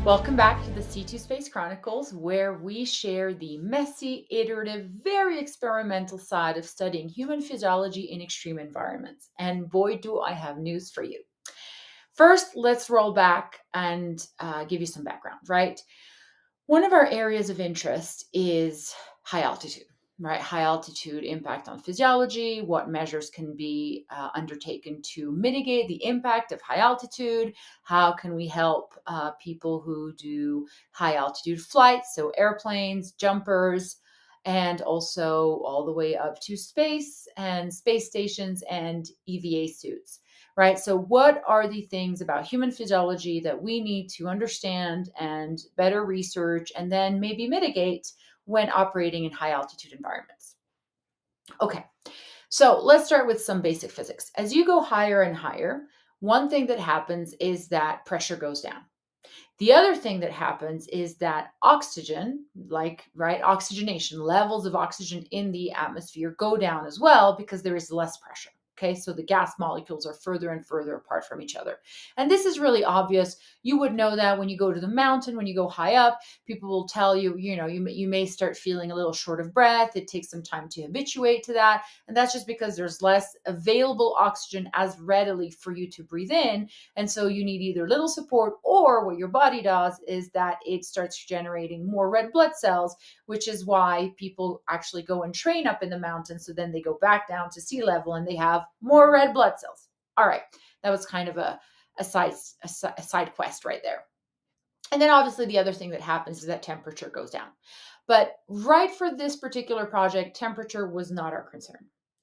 Welcome back to the C2Space Chronicles, where we share the messy, iterative, very experimental side of studying human physiology in extreme environments. And boy, do I have news for you. First, let's roll back and give you some background, right? One of our areas of interest is high altitude, right? High altitude impact on physiology, what measures can be undertaken to mitigate the impact of high altitude, how can we help people who do high altitude flights, so airplanes, jumpers, and also all the way up to space and space stations and EVA suits. Right. So what are the things about human physiology that we need to understand and better research and then maybe mitigate when operating in high altitude environments? Okay. So let's start with some basic physics. As you go higher and higher, one thing that happens is that pressure goes down. The other thing that happens is that oxygen, oxygenation, levels of oxygen in the atmosphere go down as well because there is less pressure. Okay, so the gas molecules are further and further apart from each other. And this is really obvious. You would know that when you go to the mountain, when you go high up, people will tell you, you may start feeling a little short of breath. It takes some time to habituate to that. And that's just because there's less available oxygen as readily for you to breathe in. And so you need either little support, or what your body does is that it starts generating more red blood cells, which is why people actually go and train up in the mountains. So then they go back down to sea level and they have more red blood cells. All right. That was kind of a side quest right there. And then obviously the other thing that happens is that temperature goes down. But right for this particular project, temperature was not our concern.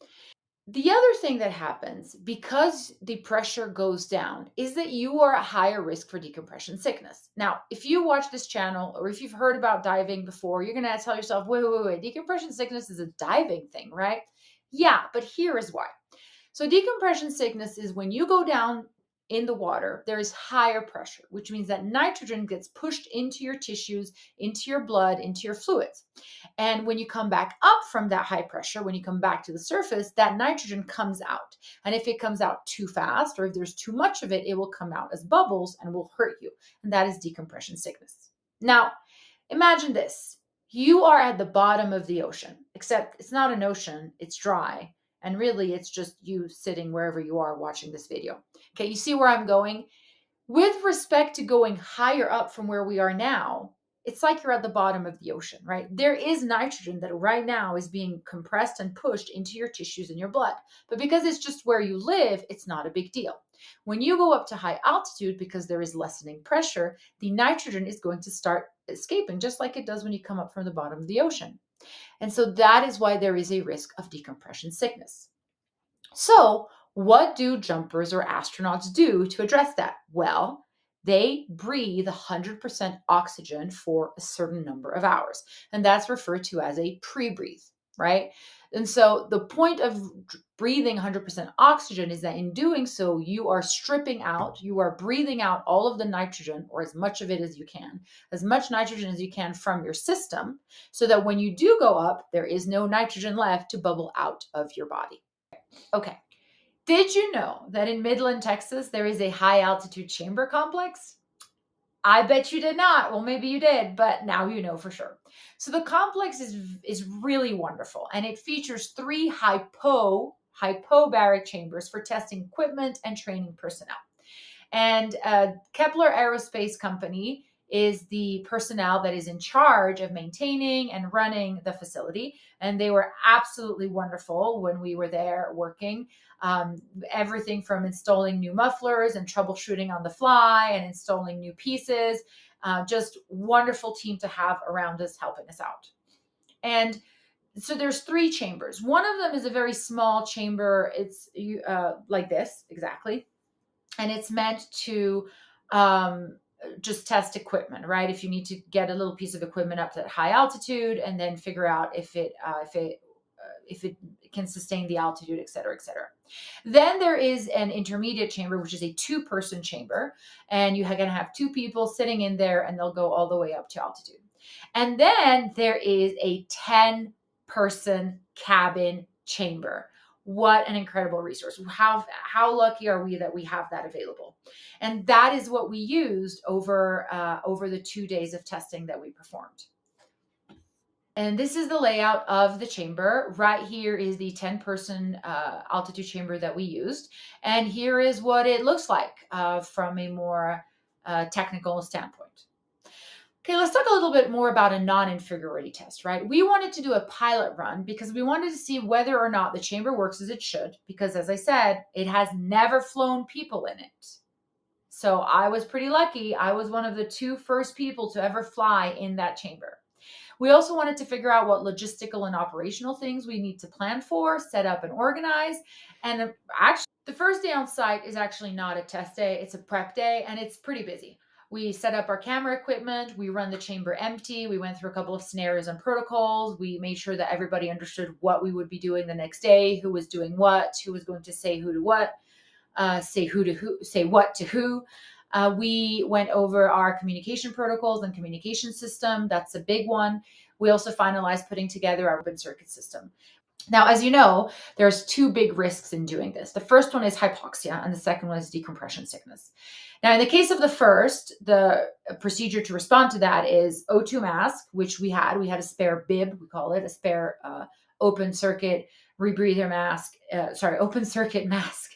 The other thing that happens because the pressure goes down is that you are at higher risk for decompression sickness. Now, if you watch this channel or if you've heard about diving before, you're going to tell yourself, wait, decompression sickness is a diving thing, right? Yeah, but here is why. So decompression sickness is when you go down in the water, there is higher pressure, which means that nitrogen gets pushed into your tissues, into your blood, into your fluids. And when you come back up from that high pressure, when you come back to the surface, that nitrogen comes out. And if it comes out too fast, or if there's too much of it, it will come out as bubbles and will hurt you. And that is decompression sickness. Now, imagine this. You are at the bottom of the ocean, except it's not an ocean, it's dry. And really, it's just you sitting wherever you are watching this video. Okay, you see where I'm going? With respect to going higher up from where we are now, it's like you're at the bottom of the ocean, right? There is nitrogen that right now is being compressed and pushed into your tissues and your blood. But because it's just where you live, it's not a big deal. When you go up to high altitude, because there is lessening pressure, the nitrogen is going to start escaping, just like it does when you come up from the bottom of the ocean. And so that is why there is a risk of decompression sickness. So what do jumpers or astronauts do to address that? Well, they breathe 100% oxygen for a certain number of hours. And that's referred to as a pre-breathe, right? And so the point of breathing 100% oxygen is that in doing so, you are stripping out, you are breathing out all of the nitrogen, or as much of it as you can, as much nitrogen as you can from your system, so that when you do go up, there is no nitrogen left to bubble out of your body. Okay. Did you know that in Midland, Texas, there is a high altitude chamber complex? I bet you did not. Well, maybe you did, but now you know for sure. So the complex is really wonderful, and it features 3 hypobaric chambers for testing equipment and training personnel. And Kepler Aerospace Company is the personnel that is in charge of maintaining and running the facility. And they were absolutely wonderful when we were there working. Everything from installing new mufflers and troubleshooting on the fly and installing new pieces. Just wonderful team to have around us helping us out. And so there's 3 chambers. One of them is a very small chamber. It's like this, exactly. And it's meant to just test equipment, right? If you need to get a little piece of equipment up to that high altitude and then figure out if it can sustain the altitude, et cetera, et cetera. Then there is an intermediate chamber, which is a 2-person chamber. And you're going to have 2 people sitting in there and they'll go all the way up to altitude. And then there is a 10-person cabin chamber. What an incredible resource. How lucky are we that we have that available? And that is what we used over the 2 days of testing that we performed. And this is the layout of the chamber. Right here is the 10-person altitude chamber that we used. And here is what it looks like from a more technical standpoint. Okay, let's talk a little bit more about a non-inferiority test, right? We wanted to do a pilot run because we wanted to see whether or not the chamber works as it should, because as I said, it has never flown people in it. So I was pretty lucky. I was one of the 2 first people to ever fly in that chamber. We also wanted to figure out what logistical and operational things we need to plan for, set up, and organize. And actually, the first day on site is actually not a test day, it's a prep day, and it's pretty busy. We set up our camera equipment, we run the chamber empty, we went through a couple of scenarios and protocols, we made sure that everybody understood what we would be doing the next day, who was doing what, who was going to say who to what, say who to who, say what to who. We went over our communication protocols and communication system. That's a big one. We also finalized putting together our open circuit system. Now, as you know, there's 2 big risks in doing this. The first one is hypoxia, and the second one is decompression sickness. Now, in the case of the first, the procedure to respond to that is O2 mask, which we had. We had a spare bib, we call it, a spare open circuit rebreather mask, open circuit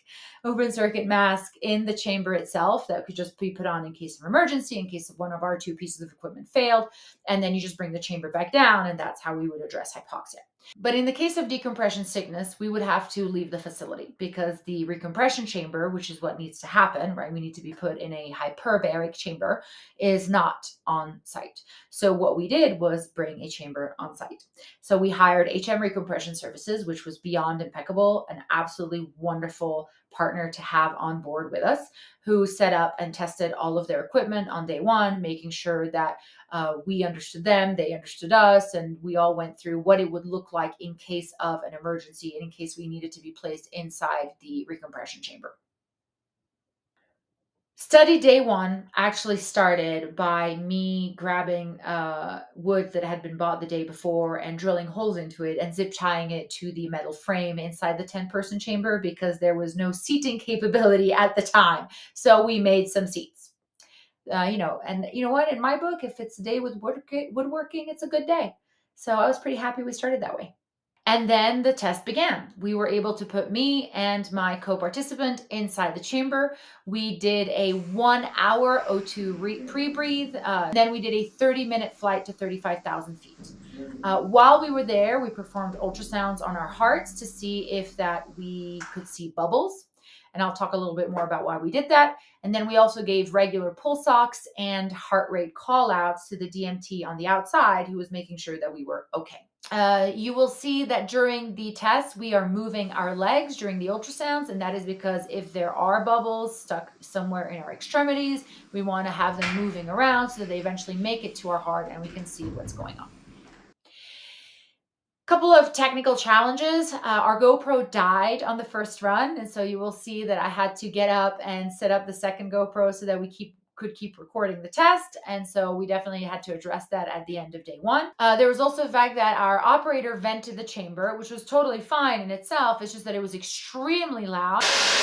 mask in the chamber itself that could just be put on in case of emergency, in case of one of our 2 pieces of equipment failed. And then you just bring the chamber back down, and that's how we would address hypoxia. But in the case of decompression sickness, we would have to leave the facility because the recompression chamber, which is what needs to happen, right? We need to be put in a hyperbaric chamber, is not on site. So what we did was bring a chamber on site. So we hired HM Recompression Services, which was beyond impeccable, an absolutely wonderful partner to have on board with us, who set up and tested all of their equipment on day 1, making sure that we understood them, they understood us, and we all went through what it would look like in case of an emergency and in case we needed to be placed inside the recompression chamber. Study day 1 actually started by me grabbing wood that had been bought the day before and drilling holes into it and zip tying it to the metal frame inside the 10-person chamber because there was no seating capability at the time. So we made some seats. And you know what? In my book, if it's a day with woodworking, it's a good day. So I was pretty happy we started that way. And then the test began. We were able to put me and my co-participant inside the chamber. We did a 1-hour O2 pre-breathe. Then we did a 30-minute flight to 35,000 feet. While we were there, we performed ultrasounds on our hearts to see if that we could see bubbles. And I'll talk a little bit more about why we did that. And then we also gave regular pulse ox and heart rate call outs to the DMT on the outside, who was making sure that we were okay. You will see that during the test, we are moving our legs during the ultrasounds, and that is because if there are bubbles stuck somewhere in our extremities, we want to have them moving around so that they eventually make it to our heart and we can see what's going on. Couple of technical challenges. Our GoPro died on the first run, and so you will see that I had to get up and set up the second GoPro so that we could keep recording the test, and so we definitely had to address that at the end of day 1. There was also the fact that our operator vented the chamber, which was totally fine in itself. It's just that it was extremely loud.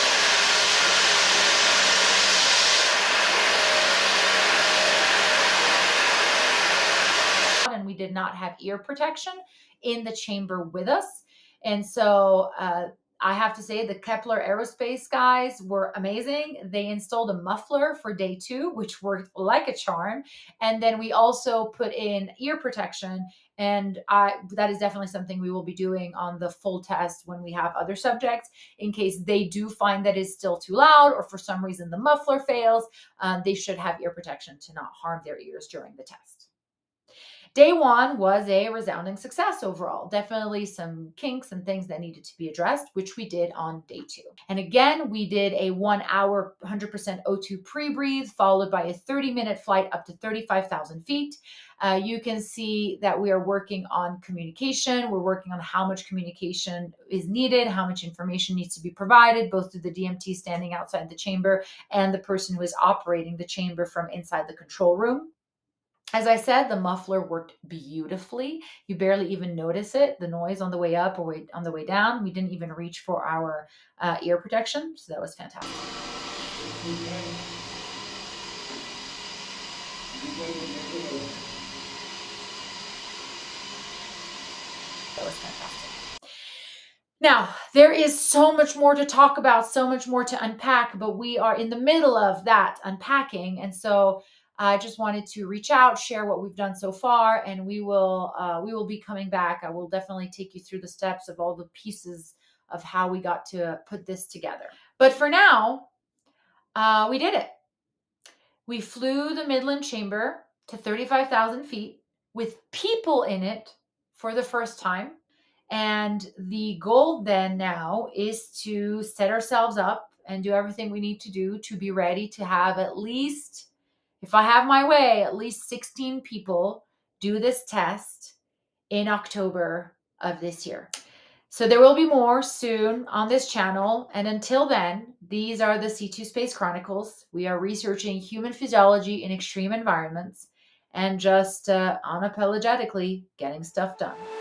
And we did not have ear protection in the chamber with us. And so I have to say the Kepler Aerospace guys were amazing. They installed a muffler for day 2, which worked like a charm. And then we also put in ear protection. And that is definitely something we will be doing on the full test when we have other subjects, in case they do find that it's still too loud or for some reason the muffler fails. They should have ear protection to not harm their ears during the test. Day 1 was a resounding success overall. Definitely some kinks and things that needed to be addressed, which we did on day 2. And again, we did a 1-hour 100% O2 pre-breathe, followed by a 30-minute flight up to 35,000 feet. You can see that we are working on communication. We're working on how much communication is needed, how much information needs to be provided, both to the DMT standing outside the chamber and the person who is operating the chamber from inside the control room. As I said, the muffler worked beautifully. You barely even notice it, the noise on the way up or on the way down. We didn't even reach for our ear protection, so that was fantastic. That was fantastic. Now, there is so much more to talk about, so much more to unpack, but we are in the middle of that unpacking. And so I just wanted to reach out, share what we've done so far, and we will be coming back. I will definitely take you through the steps of all the pieces of how we got to put this together. But for now, we did it. We flew the Midland Chamber to 35,000 feet with people in it for the first time. And the goal then now is to set ourselves up and do everything we need to do to be ready to have at least, if I have my way, at least 16 people do this test in October of this year. So there will be more soon on this channel. And until then, these are the C2Space Chronicles. We are researching human physiology in extreme environments and just unapologetically getting stuff done.